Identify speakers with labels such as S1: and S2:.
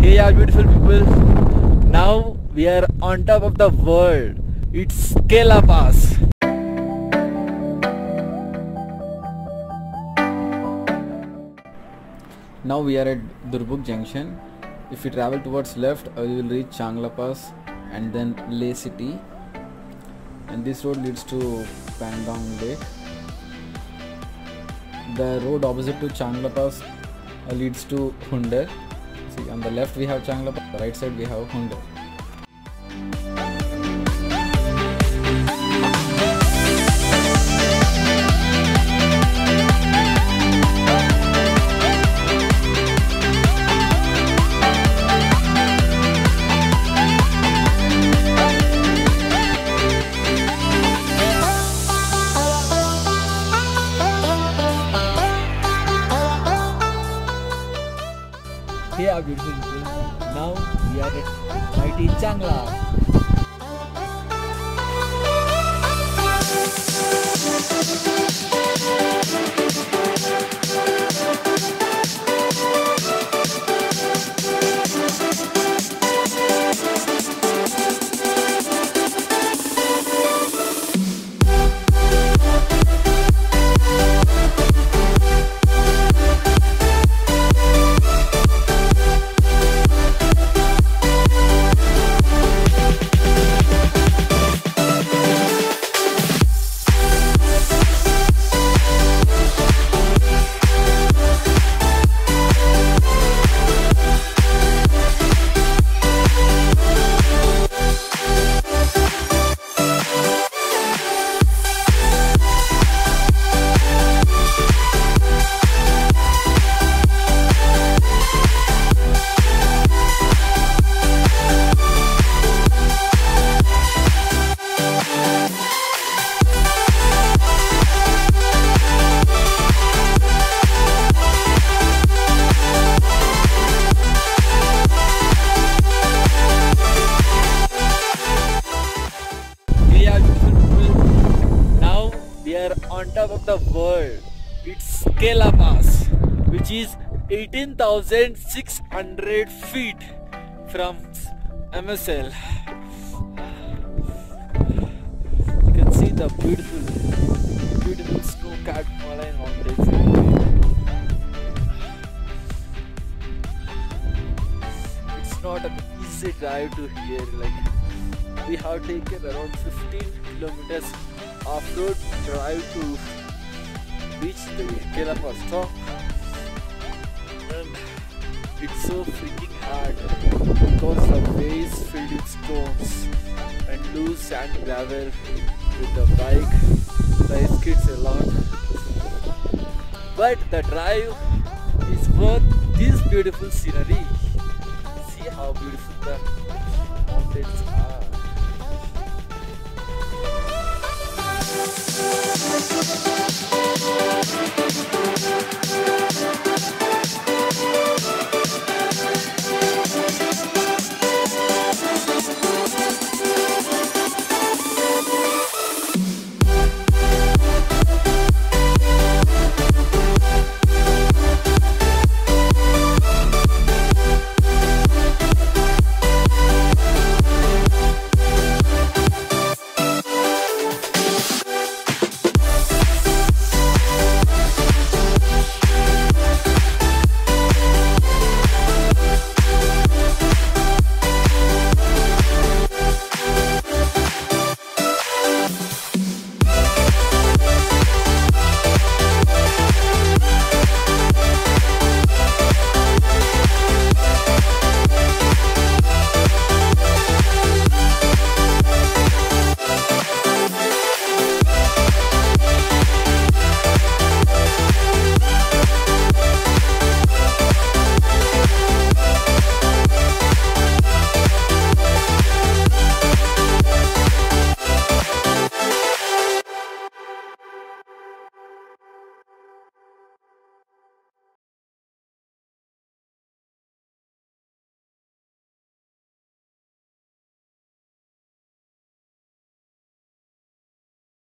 S1: Hey, our beautiful people. Now we are on top of the world. It's Kela Pass. Now we are at Durbuk Junction. If we travel towards left, we will reach Changla Pass and then Leh City. And this road leads to Pangong Lake. The road opposite to Changla Pass leads to Hunde. See, on the left we have Changla Pass, on the right side we have Hunde. Hey, our beautiful people. Now we are at mighty Changla. On top of the world, it's Kela Pass, which is 18,600 feet from MSL. You can see the beautiful snow-capped Himalayan mountains. It's not an easy drive to here. Like, we have taken around 15 kilometers off-road drive to reach the Kela Pass top, and it's so freaking hard because the way is filled with stones and loose sand gravel. With the bike, the skids a lot, but the drive is worth this beautiful scenery. See how beautiful the mountains are. Thank you.